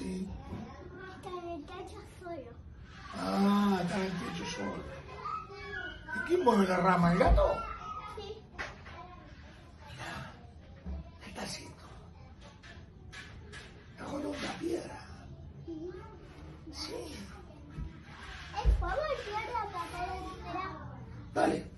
Sí. Está en el techo solo. Ah, está en el techo solo. ¿Y quién mueve la rama? ¿El gato? Sí. Mirá, ¿qué está haciendo? Está jugando con una piedra. Sí. ¿Podemos tirar la papel? Dale.